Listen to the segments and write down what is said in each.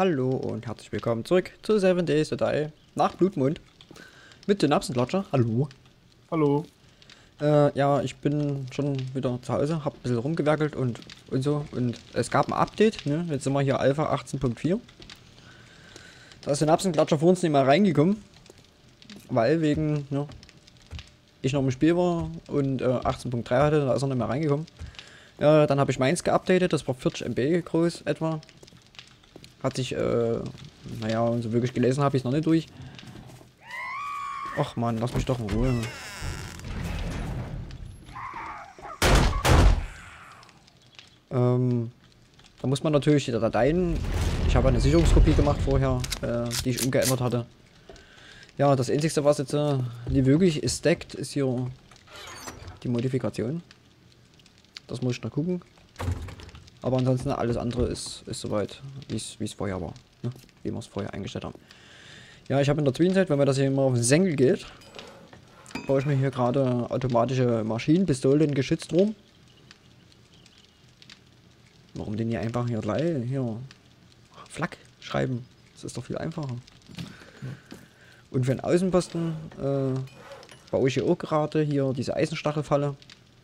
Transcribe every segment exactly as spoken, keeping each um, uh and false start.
Hallo und herzlich willkommen zurück zu Seven Days to Die nach Blutmond mit Synapsenklatscher. Hallo. Hallo. Äh, ja, ich bin schon wieder zu Hause, hab ein bisschen rumgewerkelt und, und so. Und es gab ein Update, ne? Jetzt sind wir hier Alpha achtzehn Punkt vier. Da ist Synapsenklatscher vor uns nicht mehr reingekommen, weil wegen, ne, ich noch im Spiel war und äh, achtzehn Punkt drei hatte, da ist er nicht mehr reingekommen. Ja, dann habe ich meins geupdatet, das war vierzig Megabyte groß etwa. Hat sich, äh, naja, so wirklich gelesen habe ich es noch nicht durch. Ach man, lass mich doch in Ruhe. Ähm, da muss man natürlich die Dateien, ich habe eine Sicherungskopie gemacht vorher, äh, die ich umgeändert hatte. Ja, das einzige, was jetzt äh, nicht wirklich ist deckt, ist hier die Modifikation. Das muss ich noch gucken. Aber ansonsten alles andere ist, ist soweit, wie es vorher war. Ne? Wie wir es vorher eingestellt haben. Ja, ich habe in der Zwischenzeit, wenn mir das hier immer auf den Senkel geht, baue ich mir hier gerade automatische Maschinenpistolen geschützt rum. Warum denn hier einfach hier gleich hier Flak schreiben? Das ist doch viel einfacher. Und für den Außenposten äh, baue ich hier auch gerade hier diese Eisenstachelfalle.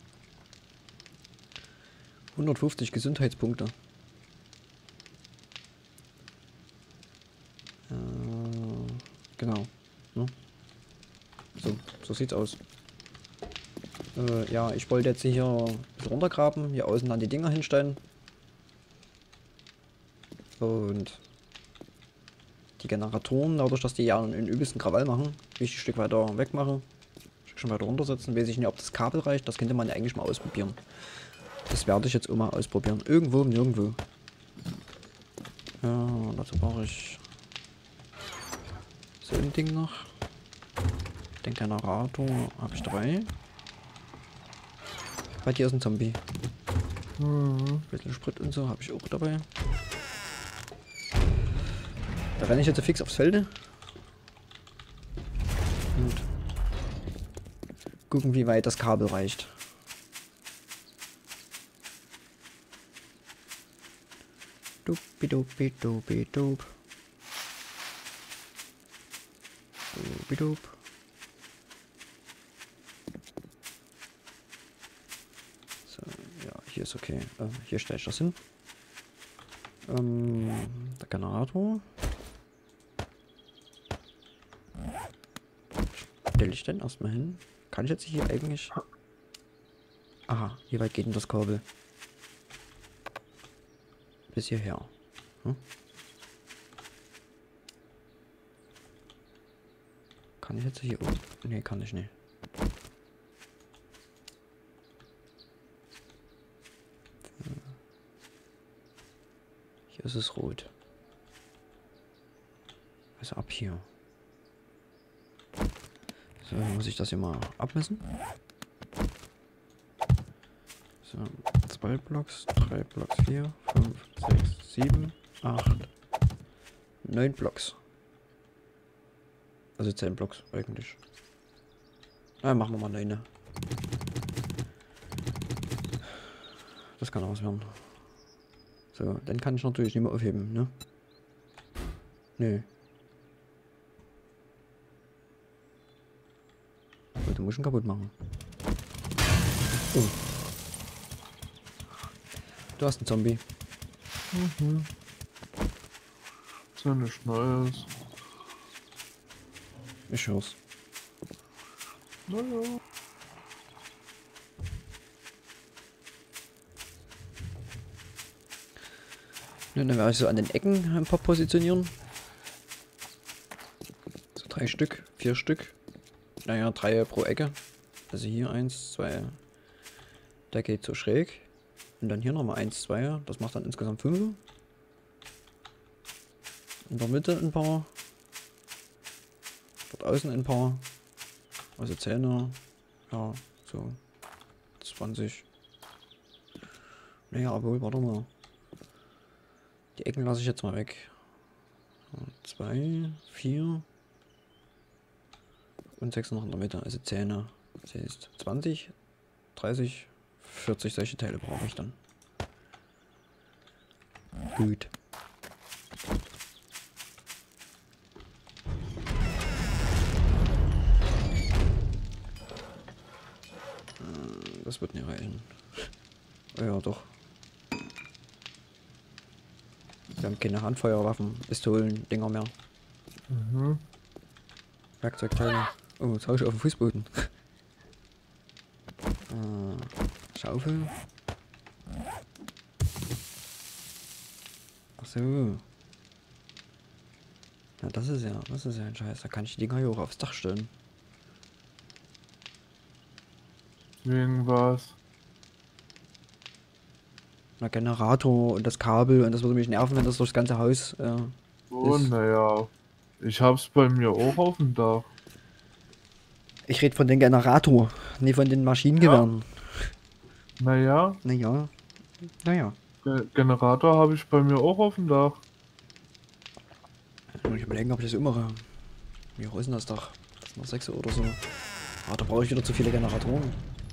hundertfünfzig Gesundheitspunkte. Äh, genau. Ne? So, so sieht's aus. Äh, ja, ich wollte jetzt hier ein bisschen runtergraben, hier außen dann die Dinger hinstellen. Und die Generatoren, dadurch, dass die ja einen übelsten Krawall machen, will ich ein Stück weiter weg mache. Ein Stück weiter runtersetzen. Weiß ich nicht, ob das Kabel reicht. Das könnte man ja eigentlich mal ausprobieren. Das werde ich jetzt auch mal ausprobieren. Irgendwo, nirgendwo. Ja, dazu brauche ich so ein Ding noch. Den Generator habe ich drei. Bei dir ist ein Zombie. Mhm. Ein bisschen Sprit und so habe ich auch dabei. Da renne ich jetzt fix aufs Felde. Und gucken, wie weit das Kabel reicht. Dupidupidupidup. Dupidup. So, ja, hier ist okay. Äh, hier stelle ich das hin. Ähm, der Generator. Stelle ich denn erstmal hin? Kann ich jetzt hier eigentlich... Aha, wie weit geht denn das Kabel? Bis hierher. Hm? Kann ich jetzt hier... Oh, nee, kann ich nicht. Hier ist es rot. Also ab hier. So, muss ich das hier mal abmessen. So, zwei Blocks, drei Blocks, vier, fünf, sechs, sieben, acht, neun Blocks. Also zehn Blocks eigentlich. Na, machen wir mal neun. Das kann was werden. So, dann kann ich natürlich nicht mehr aufheben, ne? Nö. Du musst ihn kaputt machen. Oh. Du hast einen Zombie. Mhm. Ist ja nichts Neues. Ich hör's. Naja. Ja, dann werde ich so an den Ecken ein paar positionieren. So drei Stück, vier Stück. Naja, drei pro Ecke. Also hier eins, zwei. Der geht so schräg. Und dann hier nochmal eins, zwei. Das macht dann insgesamt fünf. In der Mitte ein paar. Dort außen ein paar. Also zehn. Ja, so zwanzig. Naja, obwohl, warte mal. Die Ecken lasse ich jetzt mal weg. zwei, vier. Und sechs noch in der Mitte, also zehn. Das heißt zwanzig, dreißig, vierzig solche Teile brauche ich dann. Gut. das wird nicht reichen. Oh ja, doch. Wir haben keine Handfeuerwaffen, Pistolen, Dinger mehr. Mhm. Werkzeugteile. Oh, jetzt hau ich auf den Fußboden. äh, Schaufel. Ach so. Ja, das ist ja, das ist ja ein Scheiß. Da kann ich die Dinger hier auch aufs Dach stellen. Wegen was? Der Generator und das Kabel und das würde mich nerven, wenn das durchs ganze Haus äh, Oh, ist. naja. Ich hab's bei mir auch auf dem Dach. Ich rede von dem Generator, nicht von den Maschinengewehren. Naja, Naja. Naja. Ge Generator habe ich bei mir auch auf dem Dach. Muss ich überlegen, ob ich das immer mache. Wie hoch ist denn das Dach? Das ist noch sechs oder so. Ah, da brauche ich wieder zu viele Generatoren.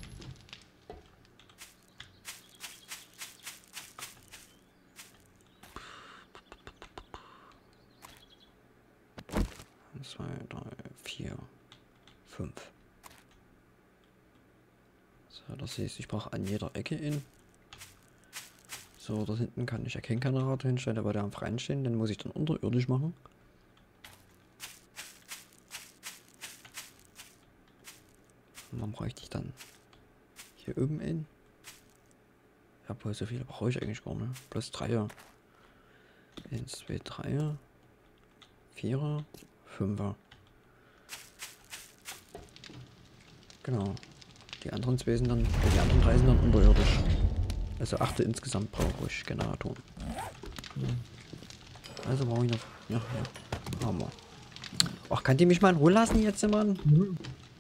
zwei, drei, vier, fünf. So, das heißt, ich brauche an jeder Ecke in. So, da hinten kann ich ja keinen Generator hinstellen, aber der am Freien stehen, den muss ich dann unterirdisch machen. Und dann bräuchte ich dann hier oben in. Ja, wohl so viele brauche ich eigentlich gar nicht. Plus drei. eins, zwei, drei, vier, fünf. Genau. Die anderen zwei sind dann, die anderen drei sind dann unterirdisch. Also achte insgesamt brauche ich Generatoren. Also brauche ich noch. Ja, ja. Haben wir. Ach, kann die mich mal in Ruhe lassen jetzt, Mann? Mhm.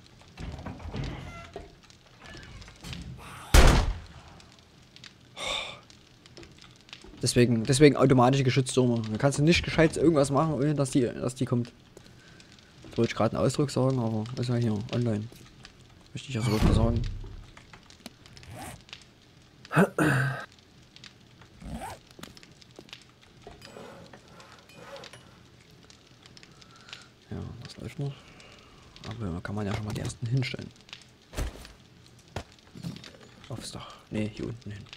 Deswegen, deswegen automatische Geschütztürme. Da kannst du nicht gescheit irgendwas machen, ohne dass die, dass die kommt. Da wollte ich gerade einen Ausdruck sagen, aber ist ja hier online. Möchte ich ja so wirklich sagen. Ja, das läuft noch. Aber da kann man ja schon mal die ersten hinstellen. Aufs Dach. Ne, hier unten hin.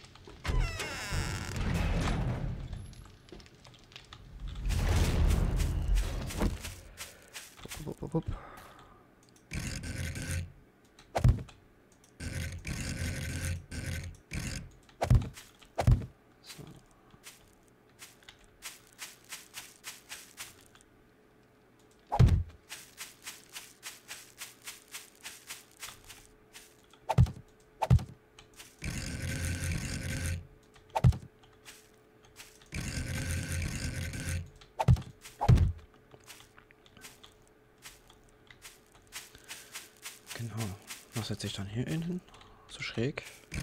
Wupp, wupp, wupp. So. Genau. Was setze ich dann hier hin? So schräg.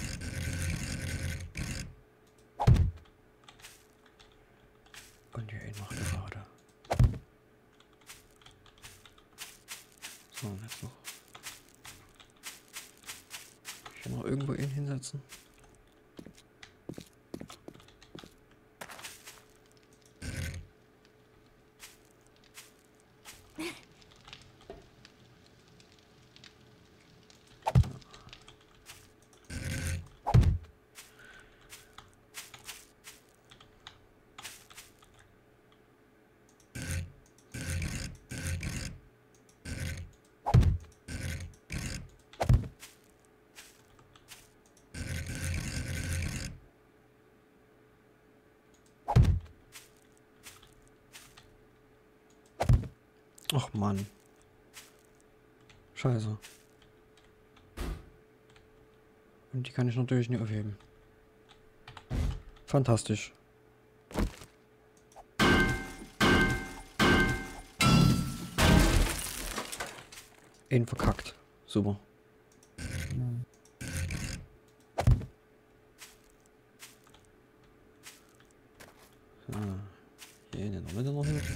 Und hier hin noch gerade. So, und jetzt noch. Hier noch irgendwo ihn hinsetzen. Ach Mann. Scheiße. Und die kann ich natürlich nicht aufheben. Fantastisch. Ihn verkackt. Super. Mhm. So. Hier in der Mitte noch hin.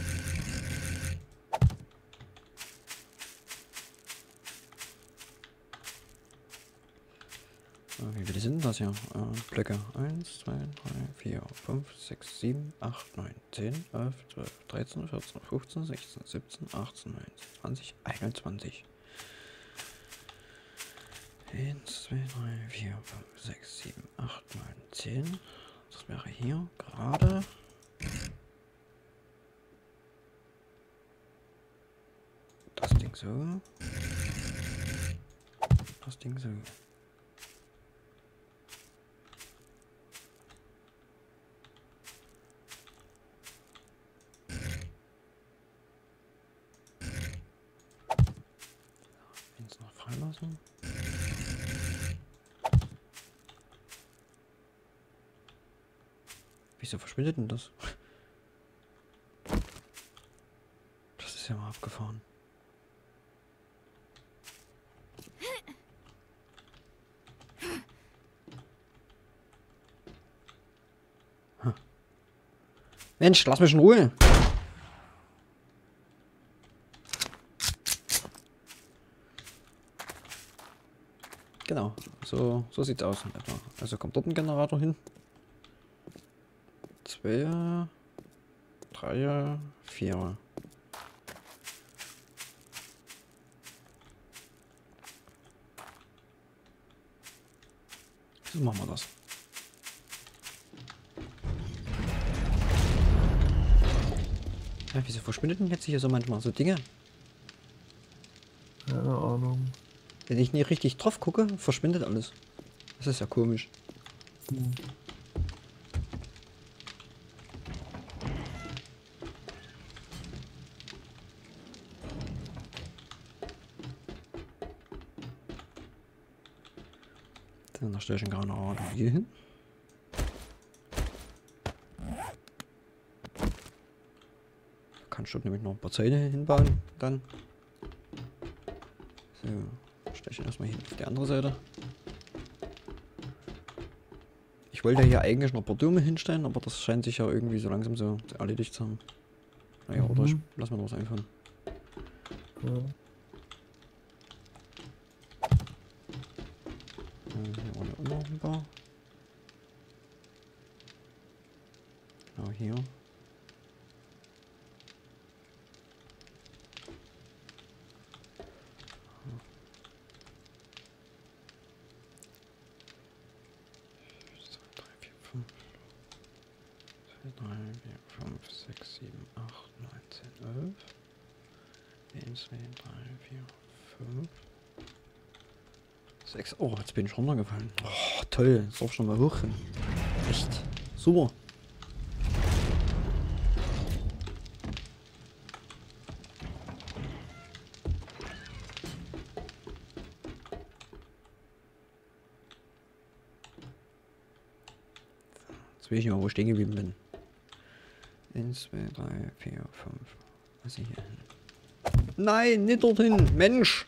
Wie viele sind das hier? Äh, Blöcke. eins, zwei, drei, vier, fünf, sechs, sieben, acht, neun, zehn, elf, zwölf, dreizehn, vierzehn, fünfzehn, sechzehn, siebzehn, achtzehn, neunzehn, zwanzig, einundzwanzig. eins, zwei, drei, vier, fünf, sechs, sieben, acht, neun, zehn. Das wäre hier gerade. Das Ding so. Das Ding so. Eins noch freilassen. Wieso verschwindet denn das? Das ist ja mal abgefahren. Hm. Mensch, lass mich in Ruhe. Genau, so, so sieht's aus in etwa. Also kommt dort ein Generator hin. Zwei, drei, vier. So machen wir das. Ja, wieso verschwindet denn jetzt hier so manchmal so Dinge? Keine Ahnung. Wenn ich nicht richtig drauf gucke, verschwindet alles. Das ist ja komisch. Hm. Dann stelle ich einen Generator hier hin. Kannst du nämlich noch ein paar Zäune hinbauen dann. So, stelle ich ihn erstmal hin auf die andere Seite. Ich wollte hier eigentlich noch ein paar Türme hinstellen, aber das scheint sich ja irgendwie so langsam so erledigt zu haben. Naja, Mhm. oder ich lass mir noch was einfallen. Ja. Äh, hier war der noch ein paar. Genau hier. drei, vier, fünf, sechs, sieben, acht, neun, zehn, elf. eins, zwei, drei, vier, fünf. sechs. Oh, jetzt bin ich runtergefallen. Oh, toll. Jetzt darf ich schon mal hoch. Echt. Super. Jetzt will ich nicht mal, wo ich stehen geblieben bin. eins, zwei, drei, vier, fünf. Was ist hier hin? Nein, nicht dorthin. Mensch.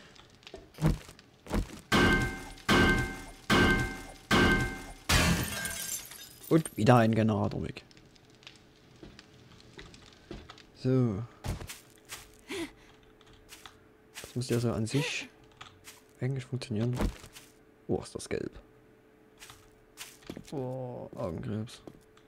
Und wieder ein Generator weg. So. Das müsste ja so an sich eigentlich funktionieren. Oh, ist das gelb. Oh, Augenkrebs.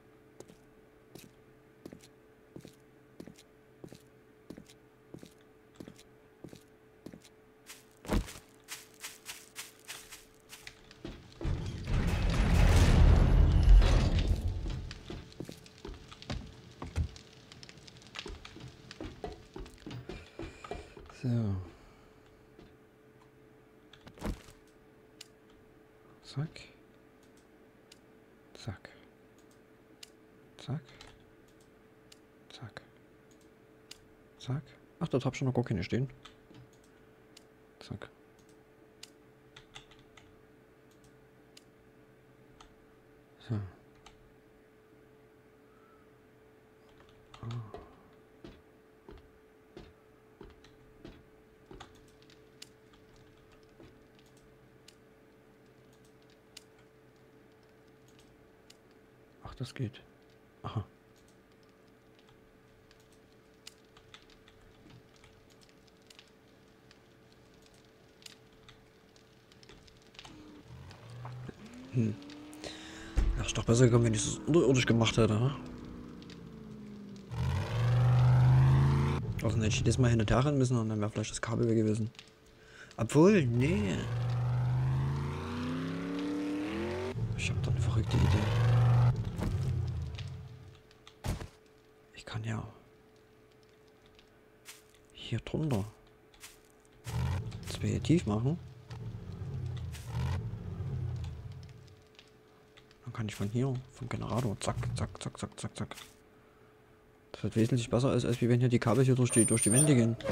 So. Zack. Zack. Zack. Zack. Zack. Ach, dort hab ich schon noch gar keine stehen. Zack. So. Ah. Ach, das geht. Aha. Hm. Ja, ist doch besser gekommen, wenn ich es unterirdisch gemacht hätte, ne? Also dann hätte ich jedes Mal hin und her rennen müssen und dann wäre vielleicht das Kabel weg gewesen. Obwohl, nee. verrückte Idee. Ich kann ja hier drunter zwei tief machen. Dann kann ich von hier, vom Generator, zack, zack, zack, zack, zack, zack. Das wird wesentlich besser als, als wie wenn hier die Kabel hier durch die, durch die Wände gehen.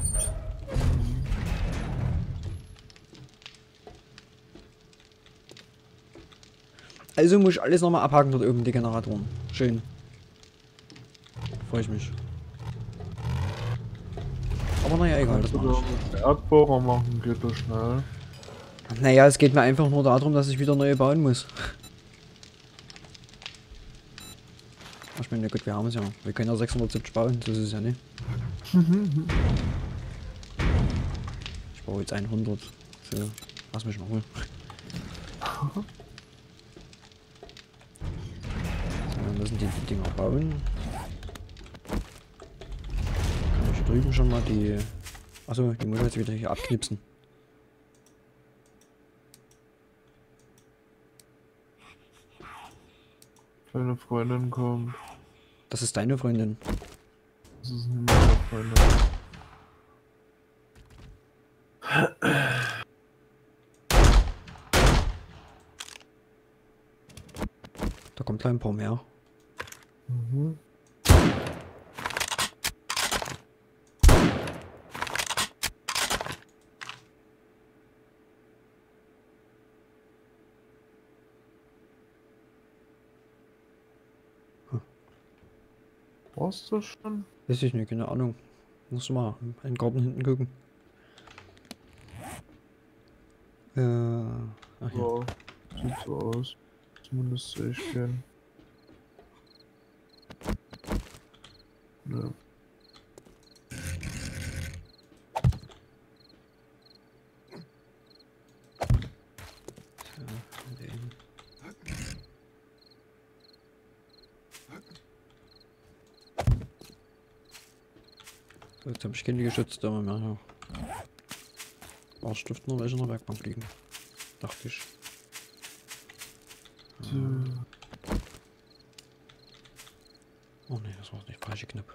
Also muss ich alles nochmal abhaken dort oben, die Generatoren. Schön. Freue ich mich. Aber naja, egal, das mache ich. Erdbohrer machen geht das schnell. Naja, es geht mir einfach nur darum, dass ich wieder neue bauen muss. Ich meine, ja gut, wir haben es ja. Wir können ja sechshundertsiebzig bauen, das ist es ja nicht. Ich baue jetzt hundert. So, lass mich mal holen. So, wir müssen die, die Dinger bauen. Kann ich hier drüben schon mal die... Achso, die muss ich jetzt wieder hier abknipsen. Deine Freundin kommt. Das ist deine Freundin. Das ist nicht meine Freundin. Da kommt gleich ein paar mehr. Mhm. Brauchst du schon? Weiß ich nicht, keine Ahnung. Musst du mal in den Garten hinten gucken. Äh, ach ja. Ja, sieht so aus. Zumindest sehe ich den. Ja. So, jetzt habe ich keine geschützte mehr. Ja. War Stift nur welche in der Werkbank liegen. Dachte ich. So. Oh ne, das war nicht falsche Knipp.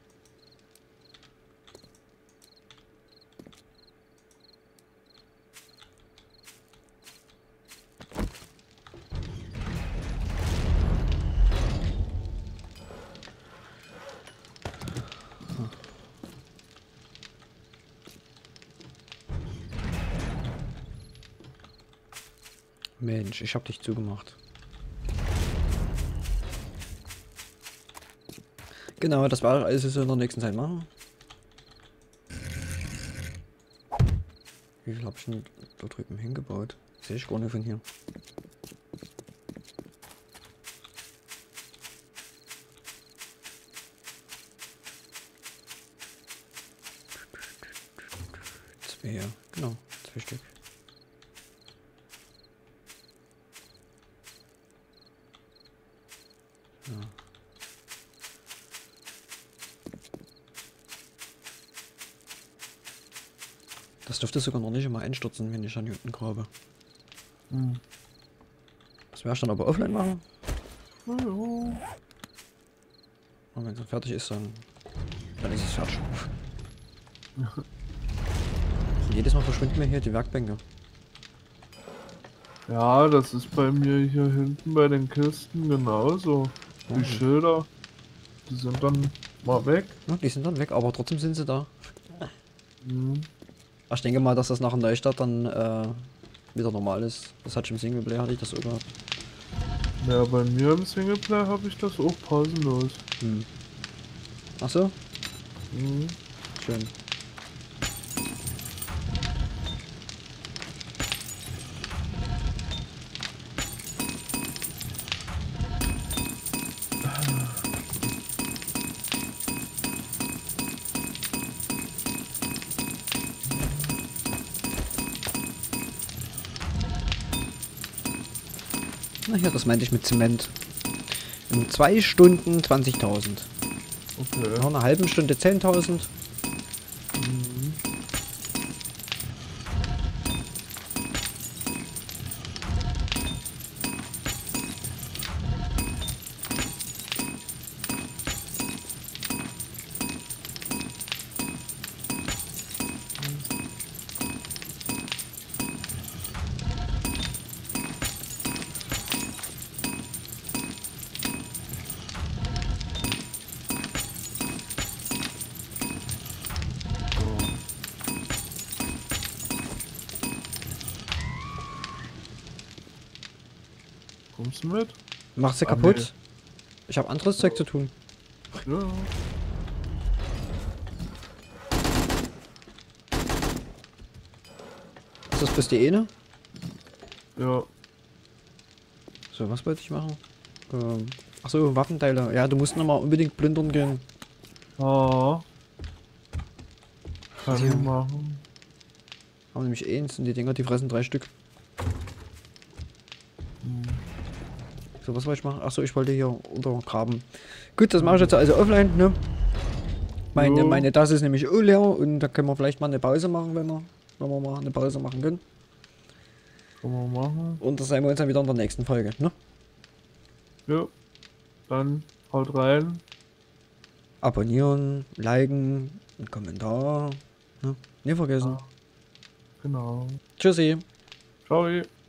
Mensch, ich hab dich zugemacht. Genau, das war alles, was wir in der nächsten Zeit machen. Wie viel hab ich denn da drüben hingebaut? Sehe ich gar nicht von hier. Zwei, genau, zwei Stück. Ja. Das dürfte sogar noch nicht immer einstürzen, wenn ich an hier unten grabe. Hm. Das werde ich dann aber offline machen. Na ja. Und wenn es dann fertig ist, dann, dann ist es fertig. Und jedes Mal verschwinden mir hier die Werkbänke. Ja, das ist bei mir hier hinten bei den Kisten genauso. Die Mhm. Schilder, die sind dann mal weg. Ja, die sind dann weg, aber trotzdem sind sie da. Hm. Ich denke mal, dass das nach dem Neustart dann äh, wieder normal ist. Das hat schon im Singleplayer, hatte ich das so gehabt. Ja, bei mir im Singleplayer habe ich das auch pausenlos. Hm. Ach so? Hm. Schön. Na hier, das meinte ich mit Zement. In zwei Stunden zwanzigtausend. Okay. Nach einer halben Stunde zehntausend. Mhm. nimm's mit. Machst du Ah, kaputt? nee. Ich habe anderes Zeug zu tun. Ja. Ist das bis die eine? Ja. So, was wollte ich machen? Ähm, achso, Waffenteile. Ja, du musst nochmal unbedingt plündern gehen. Ah. Kann Ja. ich machen. Haben nämlich eins und die Dinger, die fressen drei Stück. Hm. So, was wollte ich machen? Achso, ich wollte hier untergraben. Gut, das mache ich jetzt also offline, ne? Meine, Jo. meine Tasse ist nämlich auch leer und da können wir vielleicht mal eine Pause machen, wenn wir, wenn wir mal eine Pause machen können. Kann man machen. Und da sehen wir uns dann wieder in der nächsten Folge, ne? Ja. Dann haut rein. Abonnieren, liken, einen Kommentar. Ne? Nicht vergessen. Ja. Genau. Tschüssi. Ciao.